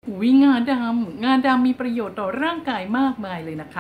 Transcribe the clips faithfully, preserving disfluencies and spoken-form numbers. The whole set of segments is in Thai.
อุ้ยงาดำงาดำมีประโยชน์ต่อร่างกายมากมายเลยนะคะ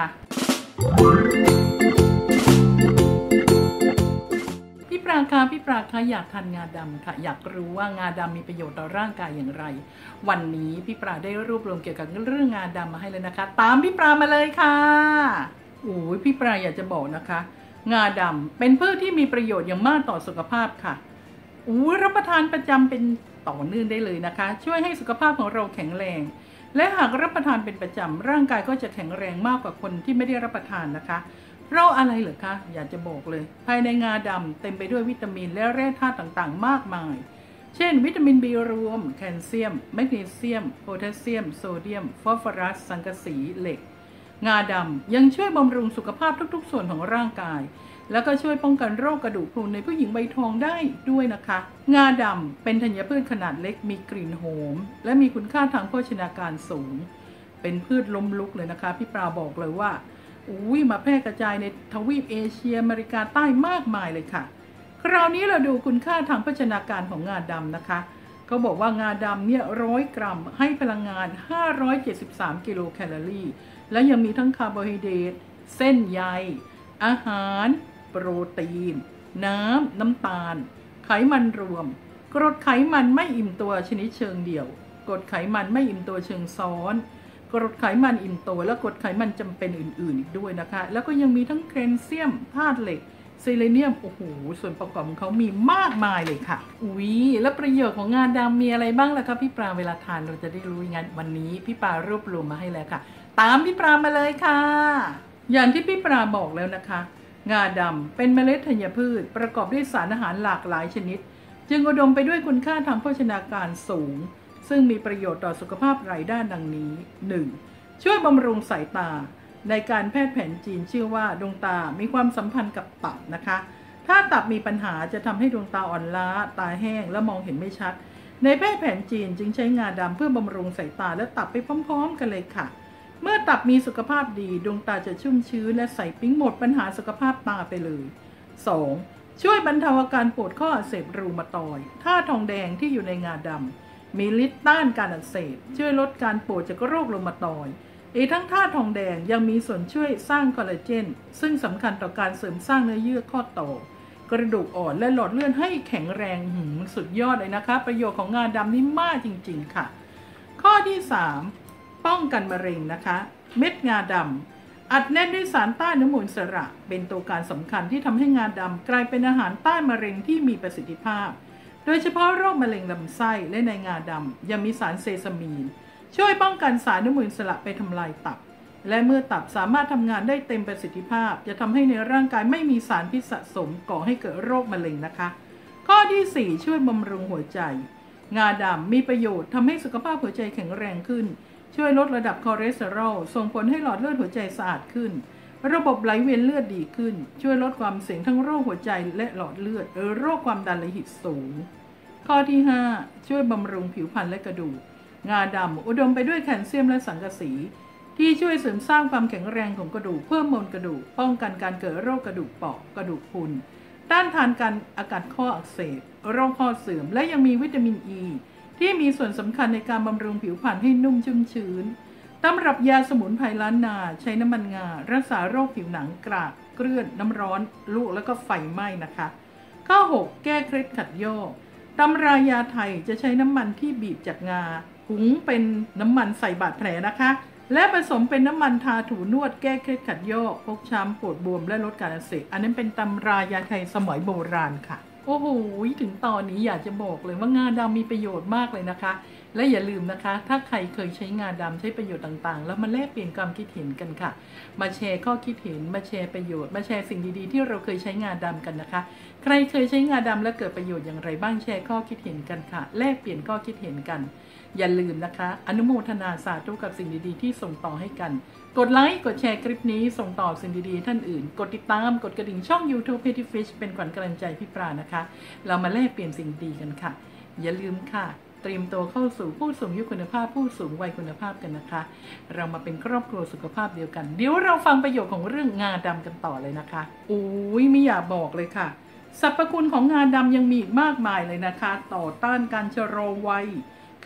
พี่ปราคะพี่ปราคะอยากทานงาดำค่ะอยากรู้ว่างาดำมีประโยชน์ต่อร่างกายอย่างไรวันนี้พี่ปราได้รวบรวมเกี่ยวกับเรื่องงาดำมาให้เลยนะคะตามพี่ปรามาเลยค่ะโอ้ยพี่ปราอยากจะบอกนะคะงาดำเป็นพืชที่มีประโยชน์อย่างมากต่อสุขภาพค่ะอู้รับประทานประจำเป็นต่อเนื่องได้เลยนะคะช่วยให้สุขภาพของเราแข็งแรงและหากรับประทานเป็นประจำร่างกายก็จะแข็งแรงมากกว่าคนที่ไม่ได้รับประทานนะคะเพราะอะไรเหรอคะอยากจะบอกเลยภายในงาดำเต็มไปด้วยวิตามินและแร่ธาตุต่างๆมากมายเช่นวิตามินบีรวมแคลเซียมแมกนีเซียมโพแทสเซียมโซเดียมฟอสฟอรัสสังกะสีเหล็กงาดำยังช่วยบำรุงสุขภาพทุกๆส่วนของร่างกายแล้วก็ช่วยป้องกันโรคกระดูกพรุนในผู้หญิงใบทองได้ด้วยนะคะงาดำเป็นธัญพืชขนาดเล็กมีกลิ่นหอมและมีคุณค่าทางโภชนาการสูงเป็นพืชล้มลุกเลยนะคะพี่ปราบอกเลยว่าอุ้ยมาแพร่กระจายในทวีปเอเชียอเมริกาใต้มากมายเลยค่ะคราวนี้เราดูคุณค่าทางโภชนาการของงาดำนะคะเขาบอกว่างาดำเนี่ยร้อยกรัมให้พลังงานห้าร้อยเจ็ดสิบสามกิโลแคลอรี่และยังมีทั้งคาร์โบไฮเดรตเส้นใยอาหารโปรตีนน้ำน้ำตาลไขมันรวมกรดไขมันไม่อิ่มตัวชนิดเชิงเดี่ยวกรดไขมันไม่อิ่มตัวเชิงซ้อนกรดไขมันอิ่มตัวและกรดไขมันจำเป็นอื่นๆอีกด้วยนะคะแล้วก็ยังมีทั้งแคลเซียมธาตุเหล็กเซเลเนียมโอ้โหส่วนประกอบของเขามีมากมายเลยค่ะอุ๊ยแล้วประโยชน์ของงาดำมีอะไรบ้างล่ะคะพี่ปราเวลาทานเราจะได้รู้งั้นวันนี้พี่ปรารวบรวมมาให้แล้วค่ะตามพี่ปรามาเลยค่ะอย่างที่พี่ปราบอกแล้วนะคะงาดำเป็นเมล็ดธัญพืชประกอบด้วยสารอาหารหลากหลายชนิดจึงอุดมไปด้วยคุณค่าทางโภชนาการสูงซึ่งมีประโยชน์ต่อสุขภาพหลายด้านดังนี้ หนึ่ง. ช่วยบำรุงสายตาในการแพทย์แผนจีนชื่อว่าดวงตามีความสัมพันธ์กับตับนะคะถ้าตับมีปัญหาจะทำให้ดวงตาอ่อนล้าตาแห้งและมองเห็นไม่ชัดในแพทย์แผนจีนจึงใช้งาดำเพื่อบำรุงสายตาและตับไปพร้อมๆกันเลยค่ะเมื่อตับมีสุขภาพดีดวงตาจะชุ่มชื้นและใสปิ๊งหมดปัญหาสุขภาพตาไปเลย สอง. ช่วยบรรเทาอาการปวดข้ออักเสบรูมาตอยด์ธาตุทองแดงที่อยู่ในงาดำมีฤทธิ์ต้านการอักเสบช่วยลดการปวดจากโรครูมาตอยด์อีกทั้งธาตุทองแดงยังมีส่วนช่วยสร้างคอลลาเจนซึ่งสำคัญต่อการเสริมสร้างเนื้อเยื่อข้อต่อกระดูกอ่อนและหลอดเลือดให้แข็งแรงหืมสุดยอดเลยนะคะประโยชน์ของงาดำนี่มากจริงๆค่ะข้อที่สามป้องกันมะเร็งนะคะเม็ดงาดำอัดแน่นด้วยสารต้านอนุมูลอิสระเป็นตัวการสำคัญที่ทำให้งาดำกลายเป็นอาหารต้านมะเร็งที่มีประสิทธิภาพโดยเฉพาะโรคมะเร็งลำไส้และในงาดำยังมีสารเซซามีนช่วยป้องกันสารอนุมูลอิสระไปทำลายตับและเมื่อตับสามารถทำงานได้เต็มประสิทธิภาพจะทำให้ในร่างกายไม่มีสารพิษสะสมก่อให้เกิดโรคมะเร็งนะคะข้อที่สี่ช่วยบำรุงหัวใจงาดำมีประโยชน์ทำให้สุขภาพหัวใจแข็งแรงขึ้นช่วยลดระดับคอเลสเตอรอลส่งผลให้หลอดเลือดหัวใจสะอาดขึ้นระบบไหลเวียนเลือดดีขึ้นช่วยลดความเสี่ยงทั้งโรคหัวใจและหลอดเลือดหรือโรคความดันโลหิตสูงข้อที่ห้าช่วยบำรุงผิวพรรณและกระดูกงาดำอุดมไปด้วยแคลเซียมและสังกะสีที่ช่วยเสริมสร้างความแข็งแรงของกระดูกเพิ่มมวลกระดูกป้องกันการเกิดโรคกระดูกเปราะกระดูกพรุนต้านทานการอาการข้ออักเสบโรคข้อเสื่อมและยังมีวิตามินอ e, ีที่มีส่วนสำคัญในการบำรุงผิวพรรณให้นุ่มชุ่มชื้นตำรับยาสมุนไพรล้านนาใช้น้ำมันงารักษาโรคผิวหนังกรากเกลื่อนน้ำร้อนลุกแล้วก็ไฟไหม้นะคะข้อหกแก้เคล็ดขัดยอกตำรายาไทยจะใช้น้ำมันที่บีบจากงาหุงเป็นน้ำมันใส่บาดแผลนะคะและผสมเป็นน้ำมันทาถูนวดแก้เคล็ดขัดยอกฟกช้ำปวดบวมและลดการอักเสบอันนั้นเป็นตำรายาไทยสมัยโบราณค่ะโอ้โหถึงตอนนี้อยากจะบอกเลยว่างาดำมีประโยชน์มากเลยนะคะและอย่าลืมนะคะถ้าใครเคยใช้งาดำใช้ประโยชน์ต่างๆแล้วมาแลกเปลี่ยนความคิดเห็นกันค่ะมาแชร์ข้อคิดเห็นมาแชร์ประโยชน์มาแชร์สิ่งดีๆที่เราเคยใช้งาดำกันนะคะใครเคยใช้งาดำและเกิดประโยชน์อย่างไรบ้างแชร์ข้อคิดเห็นกันค่ะแลกเปลี่ยนข้อคิดเห็นกันอย่าลืมนะคะอนุโมทนาสาธุกับสิ่งดีๆที่ส่งต่อให้กันกดไลค์กดแชร์คลิปนี้ส่งต่อสิ่งดีๆท่านอื่นกดติดตามกดกระดิ่งช่อง YouTube Petty Fish เป็นขวัญกำลังใจพี่ปรานะคะเรามาแลกเปลี่ยนสิ่งดีกันค่ะอย่าลืมค่ะเตรียมตัวเข้าสู่ผู้สูงอายุคุณภาพผู้สูงวัยคุณภาพกันนะคะเรามาเป็นครอบครัวสุขภาพเดียวกันเดี๋ยวเราฟังประโยชน์ของเรื่องงาดำกันต่อเลยนะคะโอ้ยไม่อยากบอกเลยค่ะสรรพคุณของงาดำยังมีอีกมากมายเลยนะคะต่อต้านการชะลอวัยค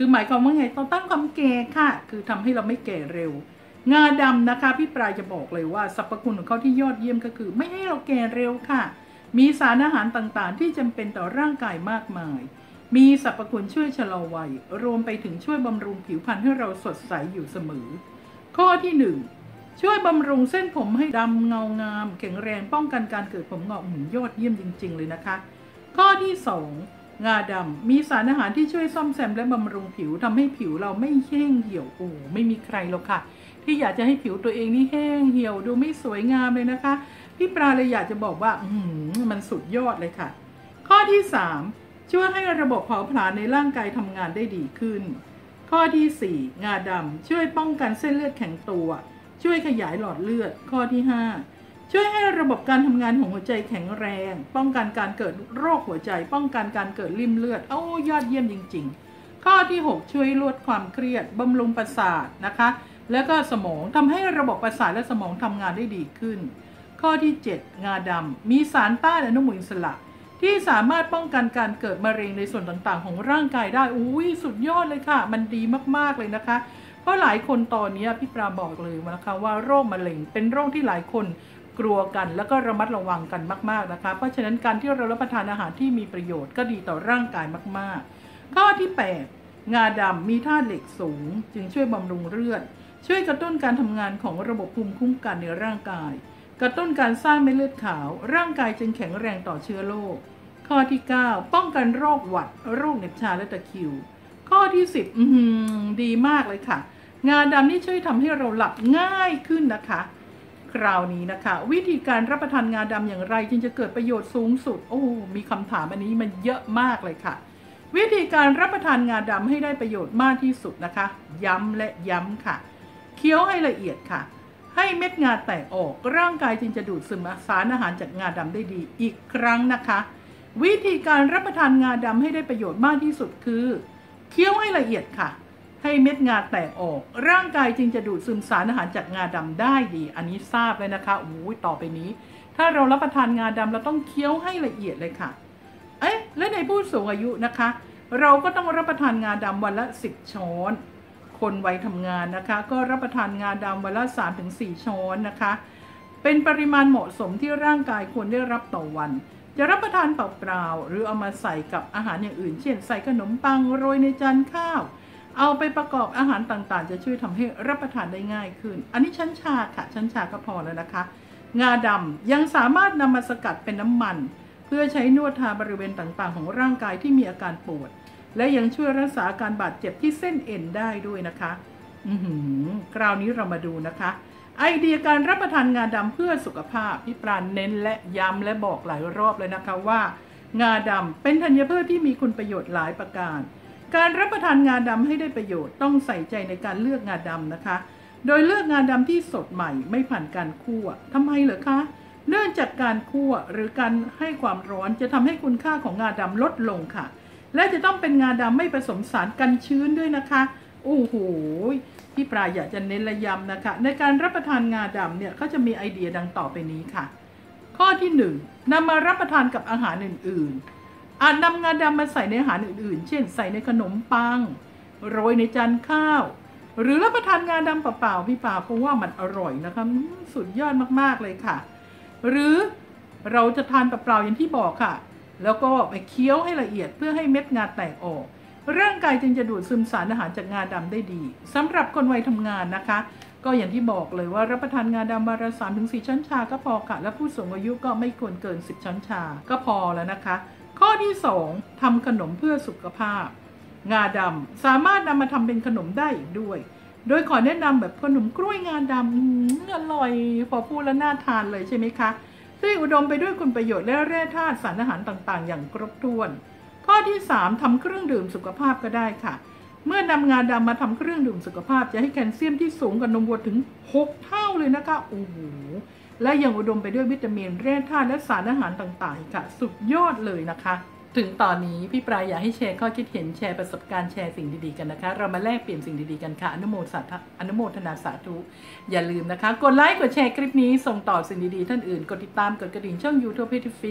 คือหมายความว่าไงต่อต้านความแก่ค่ะคือทำให้เราไม่แก่เร็วงาดำนะคะพี่ปลายจะบอกเลยว่าสรรพคุณของเขาที่ยอดเยี่ยมก็คือไม่ให้เราแก่เร็วค่ะมีสารอาหารต่างๆที่จำเป็นต่อร่างกายมากมายมีสรรพคุณช่วยชะลอวัยรวมไปถึงช่วยบำรุงผิวพรรณให้เราสดใสอยู่เสมอข้อที่หนึ่งช่วยบำรุงเส้นผมให้ดำเงางามแข็งแรงป้องกันการเกิดผมงอกหืมยอดเยี่ยมจริงๆเลยนะคะข้อที่สองงาดำมีสารอาหารที่ช่วยซ่อมแซมและบำรุงผิวทำให้ผิวเราไม่แห้งเหี่ยวโอ้ไม่มีใครหรอกค่ะที่อยากจะให้ผิวตัวเองนี่แห้งเหี่ยวดูไม่สวยงามเลยนะคะพี่ปลาเลยอยากจะบอกว่าอืมมันสุดยอดเลยค่ะข้อที่สามช่วยให้ระบบเผาผลาญในร่างกายทำงานได้ดีขึ้นข้อที่สี่งาดำช่วยป้องกันเส้นเลือดแข็งตัวช่วยขยายหลอดเลือดข้อที่ห้าช่วยให้ระบบการทำงานของหัวใจแข็งแรงป้องกันการเกิดโรคหัวใจป้องกันการเกิดริ่มเลือดโอ้ยอดเยี่ยมจริงๆข้อที่หกช่วยลดความเครียดบำรุงประสาทนะคะแล้วก็สมองทำให้ระบบประสาทและสมองทำงานได้ดีขึ้นข้อที่เจ็ดงาดำมีสารต้านอนุมูลอิสระที่สามารถป้องกันการเกิดมะเร็งในส่วนต่างๆของร่างกายได้อุ้ยสุดยอดเลยค่ะมันดีมากๆเลยนะคะเพราะหลายคนตอนนี้พี่ปราบอกเลยนะคะว่าโรคมะเร็งเป็นโรคที่หลายคนกลัวกันแล้วก็ระมัดระวังกันมากๆนะคะเพราะฉะนั้นการที่เรารับประทานอาหารที่มีประโยชน์ก็ดีต่อร่างกายมากๆข้อที่แปดงาดำมีธาตุเหล็กสูงจึงช่วยบำรุงเลือดช่วยกระตุ้นการทำงานของระบบภูมิคุ้มกันในร่างกายกระตุ้นการสร้างเม็ดเลือดขาวร่างกายจึงแข็งแรงต่อเชื้อโรคข้อที่เก้าป้องกันโรคหวัดโรคเหน็บชาและตะคริวข้อที่สิบอืมดีมากเลยค่ะงาดำนี่ช่วยทำให้เราหลับง่ายขึ้นนะคะคราวนี้นะคะวิธีการรับประทานงาดำอย่างไรจึงจะเกิดประโยชน์สูงสุดโอ้มีคำถามอันนี้มันเยอะมากเลยค่ะวิธีการรับประทานงาดำให้ได้ประโยชน์มากที่สุดนะคะย้ำและย้ำค่ะเคี้ยวให้ละเอียดค่ะให้เม็ดงาแตกออกร่างกายจึงจะดูดซึมสารอาหารจากงาดำได้ดีอีกครั้งนะคะวิธีการรับประทานงาดำให้ได้ประโยชน์มากที่สุดคือเคี้ยวให้ละเอียดค่ะให้เม็ดงาแตกออกร่างกายจึงจะดูดซึมสารอาหารจากงาดำได้ดีอันนี้ทราบเลยนะคะโอ้ยต่อไปนี้ถ้าเรารับประทานงาดำเราต้องเคี้ยวให้ละเอียดเลยค่ะเอ๊ะและในผู้สูงอายุนะคะเราก็ต้องรับประทานงาดำวันละสิบช้อนคนวัยทำงานนะคะก็รับประทานงาดำวันละ สามถึงสี่ ช้อนนะคะเป็นปริมาณเหมาะสมที่ร่างกายควรได้รับต่อวันจะรับประทานเปล่าๆหรือเอามาใส่กับอาหารอย่างอื่นเช่นใส่ขนมปังโรยในจานข้าวเอาไปประกอบอาหารต่างๆจะช่วยทำให้รับประทานได้ง่ายขึ้นอันนี้ชั้นชาค่ะชั้นชาก็พอแล้วนะคะงาดำยังสามารถนำมาสกัดเป็นน้ำมันเพื่อใช้นวดทาบริเวณต่างๆของร่างกายที่มีอาการปวดและยังช่วยรักษาอาการบาดเจ็บที่เส้นเอ็นได้ด้วยนะคะอือหือคราวนี้เรามาดูนะคะไอเดียการรับประทานงาดำเพื่อสุขภาพพี่ปราณเน้นและย้ำและบอกหลายรอบเลยนะคะว่างาดำเป็นธัญพืชที่มีคุณประโยชน์หลายประการการรับประทานงาดำให้ได้ประโยชน์ต้องใส่ใจในการเลือกงาดำนะคะโดยเลือกงาดำที่สดใหม่ไม่ผ่านการคั่วทำไมเหรอคะเนื่องจากการคั่วหรือการให้ความร้อนจะทำให้คุณค่าของงาดำลดลงค่ะและจะต้องเป็นงาดำไม่ผสมสารกันชื้นด้วยนะคะโอ้โหพี่ปลาอยากจะเน้นและย้ำนะคะในการรับประทานงาดำเนี่ยก็จะมีไอเดียดังต่อไปนี้ค่ะข้อที่หนึ่งนำมารับประทานกับอาหารอื่นๆอาจนำงาดำมาใส่ในอาหารอื่นๆเช่นใส่ในขนมปังโรยในจานข้าวหรือรับประทานงาดำเปล่าๆพี่ปลาเพราะว่ามันอร่อยนะคะสุดยอดมากๆเลยค่ะหรือเราจะทานเปล่าๆอย่างที่บอกค่ะแล้วก็ไปเคี้ยวให้ละเอียดเพื่อให้เม็ดงาแตกออกร่างกายจึงจะดูดซึมสารอาหารจากงาดำได้ดีสำหรับคนวัยทำงานนะคะก็อย่างที่บอกเลยว่ารับประทานงาดำวันละ สามถึงสี่ ช้อนชาก็พอค่ะและผู้สูงอายุก็ไม่ควรเกินสิบช้อนชาก็พอแล้วนะคะข้อที่สองทำขนมเพื่อสุขภาพงาดำสามารถนำมาทำเป็นขนมได้อีกด้วยโดยขอแนะนำแบบขนมกล้วยงาดำอร่อยพอพูดแล้วน่าทานเลยใช่ไหมคะซึ่งอุดมไปด้วยคุณประโยชน์และแร่ธาตุสารอาหารต่างๆอย่างครบถ้วนข้อที่สามทำเครื่องดื่มสุขภาพก็ได้ค่ะเมื่อนำงาดำมาทำเครื่องดื่มสุขภาพจะให้แคลเซียมที่สูงกว่านมวัวถึงหกเท่าเลยนะคะโอ้โหและยังอุดมไปด้วยวิตามินแร่ธาตุและสารอาหารต่างๆค่ะสุดยอดเลยนะคะถึงตอนนี้พี่ปลายอยากให้แชร์ข้อคิดเห็นแชร์ประสบการณ์แชร์สิ่งดีๆกันนะคะเรามาแลกเปลี่ยนสิ่งดีๆกันค่ะอนุโมทนาอนุโมทนาสาธุอย่าลืมนะคะกดไลค์กดแชร์คลิปนี้ส่งต่อสิ่งดีๆท่านอื่นกดติดตามกดกระดิ่งช่อง YouTube Pretty Fish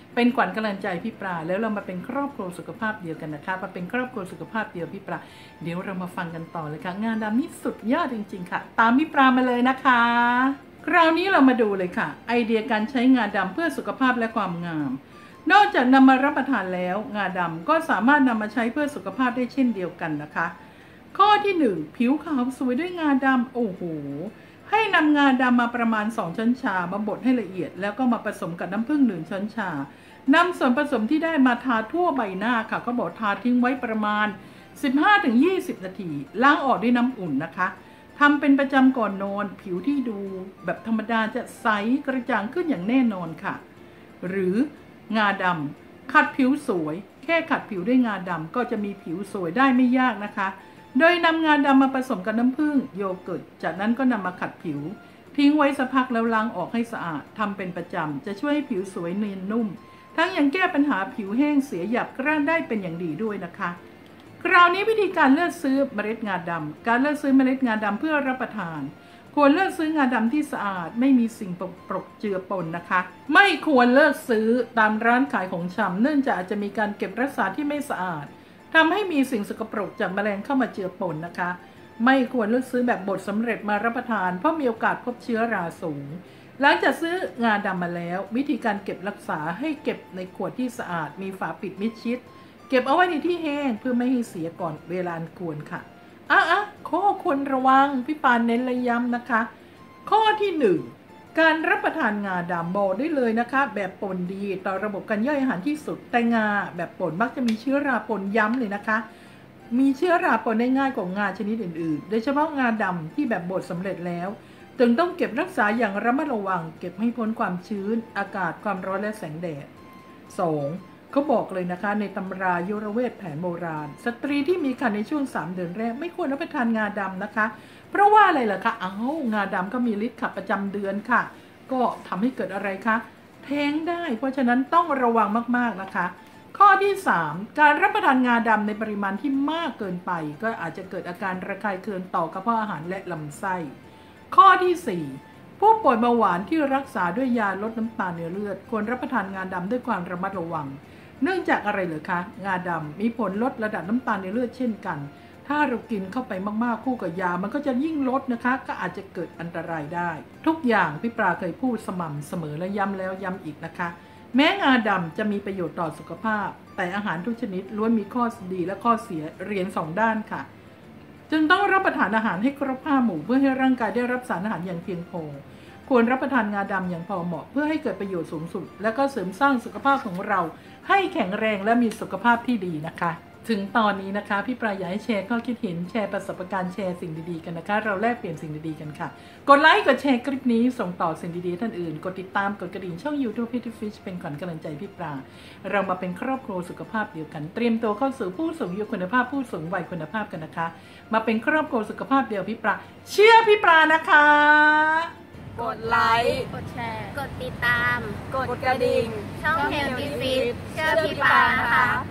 เป็นขวัญกำลังใจพี่ปลาแล้วเรามาเป็นครอบครัวสุขภาพเดียวกันนะคะมาเป็นครอบครัวสุขภาพเดียวพี่ปลาเดี๋ยวเรามาฟังกันต่อเลยค่ะงานดำนี่สุดยอดจริงๆค่ะตามพี่ปลามาเลยนะคะคราวนี้เรามาดูเลยค่ะไอเดียการใช้งาดำเพื่อสุขภาพและความงามนอกจากนำมารับประทานแล้วงาดำก็สามารถนำมาใช้เพื่อสุขภาพได้เช่นเดียวกันนะคะข้อที่หนึ่งผิวขาวสวยด้วยงาดำโอ้โหให้นำงาดำมาประมาณสองช้อนชามาบดให้ละเอียดแล้วก็มาผสมกับน้ำผึ้งหนึ่งช้อนชานำส่วนผสมที่ได้มาทาทั่วใบหน้าค่ะก็บอกทาทิ้งไว้ประมาณ สิบห้าถึงยี่สิบ นาทีล้างออกด้วยน้ำอุ่นนะคะทำเป็นประจำก่อนนอนผิวที่ดูแบบธรรมดาจะใสกระจ่างขึ้นอย่างแน่นอนค่ะหรืองาดำขัดผิวสวยแค่ขัดผิวด้วยงาดำก็จะมีผิวสวยได้ไม่ยากนะคะโดยนำงาดำมาผสมกับน้ำผึ้งโยเกิร์ตจากนั้นก็นำมาขัดผิวทิ้งไว้สักพักแล้วล้างออกให้สะอาดทำเป็นประจำจะช่วยให้ผิวสวยเนียนนุ่มทั้งยังแก้ปัญหาผิวแห้งเสียหยาบกร้านได้เป็นอย่างดีด้วยนะคะคราวนี้วิธีการเลือกซื้อเมล็ดงาดำการเลือกซื้อเมล็ดงาดำเพื่อรับประทานควรเลือกซื้องาดำที่สะอาดไม่มีสิ่งปรกเจือปนนะคะไม่ควรเลือกซื้อตามร้านขายของชำเนื่องจากอาจจะมีการเก็บรักษาที่ไม่สะอาดทำให้มีสิ่งสกปรกจากแมลงเข้ามาเจือปนนะคะไม่ควรเลือกซื้อแบบบดสำเร็จมารับประทานเพราะมีโอกาสพบเชื้อราสูงหลังจากซื้องาดำมาแล้ววิธีการเก็บรักษาให้เก็บในขวดที่สะอาดมีฝาปิดมิดชิดเก็บเอาไว้ในที่แห้งเพื่อไม่ให้เสียก่อนเวลาควรค่ะอ่ะอ่ะข้อควรระวังพี่ปานเน้นและย้ำนะคะข้อที่หนึ่งการรับประทานงาดำบอกได้เลยนะคะแบบป่นดีต่อระบบการย่อยอาหารที่สุดแต่งาแบบป่นมักจะมีเชื้อราปนย้ำเลยนะคะมีเชื้อราปนได้ง่ายกว่างาชนิดอื่นๆโดยเฉพาะงาดำที่แบบบดสำเร็จแล้วจึงต้องเก็บรักษาอย่างระมัดระวังเก็บให้พ้นความชื้นอากาศความร้อนและแสงแดด สอง. เขาบอกเลยนะคะในตำรายุรเวทแผนโบราณสตรีที่มีครรภ์ในช่วงสามเดือนแรกไม่ควรรับประทานงาดำนะคะเพราะว่าอะไรล่ะคะอ้าวงาดำก็มีฤทธิ์ขับประจำเดือนค่ะก็ทำให้เกิดอะไรคะแท้งได้เพราะฉะนั้นต้องระวังมากๆนะคะข้อที่สามการรับประทานงาดำในปริมาณที่มากเกินไปก็อาจจะเกิดอาการระคายเคืองต่อกระเพาะอาหารและลำไส้ข้อที่สี่ผู้ป่วยเบาหวานที่รักษาด้วยยาลดน้ำตาลในเลือดควรรับประทานงาดำด้วยความระมัดระวังเนื่องจากอะไรเหรอคะงาดำมีผลลดระดับน้ำตาลในเลือดเช่นกันถ้าเรากินเข้าไปมากๆคู่กับยามันก็จะยิ่งลดนะคะก็อาจจะเกิดอันตรายได้ทุกอย่างพี่ปลาเคยพูดสม่ำเสมอและย้ำแล้วย้ำอีกนะคะแม้งาดำจะมีประโยชน์ต่อสุขภาพแต่อาหารทุกชนิดล้วนมีข้อดีและข้อเสียเรียนสองด้านค่ะจึงต้องรับประทานอาหารให้ครบห้าหมู่เพื่อให้ร่างกายได้รับสารอาหารอย่างเพียงพอควรรับประทานงาดำอย่างพอเหมาะเพื่อให้เกิดประโยชน์สูงสุดและก็เสริมสร้างสุขภาพของเราให้แข็งแรงและมีสุขภาพที่ดีนะคะถึงตอนนี้นะคะพี่ปลาอยากให้แชร์ข้อคิดเห็นแชร์ประสบการณ์แชร์สิ่งดีๆกันนะคะเราแลกเปลี่ยนสิ่งดีๆกันค่ะกดไลค์กดแชร์คลิปนี้ส่งต่อสิ่งดีๆท่านอื่นกดติดตามกดกระดิ่งช่อง YouTube Pretty Fish เป็นขวัญกำลังใจพี่ปลาเรามาเป็นครอบครัวสุขภาพเดียวกันเตรียมตัวเข้าสู่ผู้สูงอายุคุณภาพผู้สูงวัยคุณภาพกันนะคะมาเป็นครอบครัวสุขภาพเดียวพี่ปลาเชื่อพี่ปลานะคะกดไลค์กดแชร์กดติดตามกดกระดิ่งช่อง Healthy Fit เชื่อพี่ปลานะคะ